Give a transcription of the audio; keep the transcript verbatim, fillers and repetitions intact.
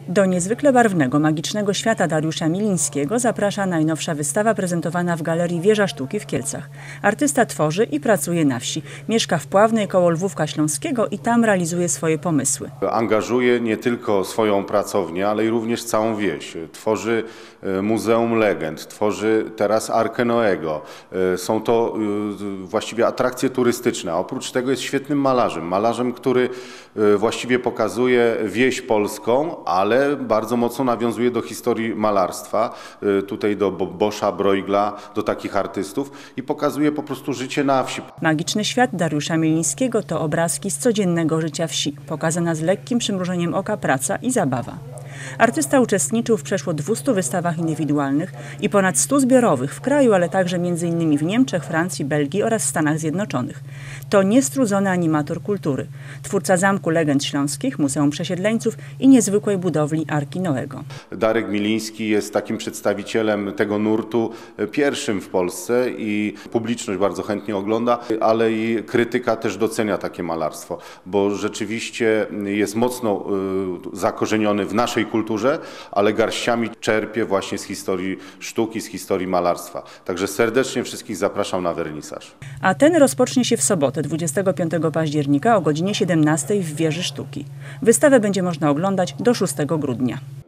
Do niezwykle barwnego, magicznego świata Dariusza Milińskiego zaprasza najnowsza wystawa prezentowana w Galerii Wieża Sztuki w Kielcach. Artysta tworzy i pracuje na wsi. Mieszka w Pławnej koło Lwówka Śląskiego i tam realizuje swoje pomysły. Angażuje nie tylko swoją pracownię, ale i również całą wieś. Tworzy Muzeum Legend, tworzy teraz Arkę Noego. Są to właściwie atrakcje turystyczne. A oprócz tego jest świetnym malarzem. Malarzem, który właściwie pokazuje wieś polską, ale bardzo mocno nawiązuje do historii malarstwa, tutaj do Boscha, Bruegla, do takich artystów i pokazuje po prostu życie na wsi. Magiczny świat Dariusza Milińskiego to obrazki z codziennego życia wsi, pokazana z lekkim przymrużeniem oka praca i zabawa. Artysta uczestniczył w przeszło dwustu wystawach indywidualnych i ponad stu zbiorowych w kraju, ale także między innymi w Niemczech, Francji, Belgii oraz Stanach Zjednoczonych. To niestrudzony animator kultury, twórca Zamku Legend Śląskich, Muzeum Przesiedleńców i niezwykłej budowli Arki Noego. Darek Miliński jest takim przedstawicielem tego nurtu pierwszym w Polsce i publiczność bardzo chętnie ogląda, ale i krytyka też docenia takie malarstwo, bo rzeczywiście jest mocno zakorzeniony w naszej kulturze, ale garściami czerpie właśnie z historii sztuki, z historii malarstwa. Także serdecznie wszystkich zapraszam na wernisaż. A ten rozpocznie się w sobotę, dwudziestego piątego października o godzinie siedemnastej w Wieży Sztuki. Wystawę będzie można oglądać do szóstego grudnia.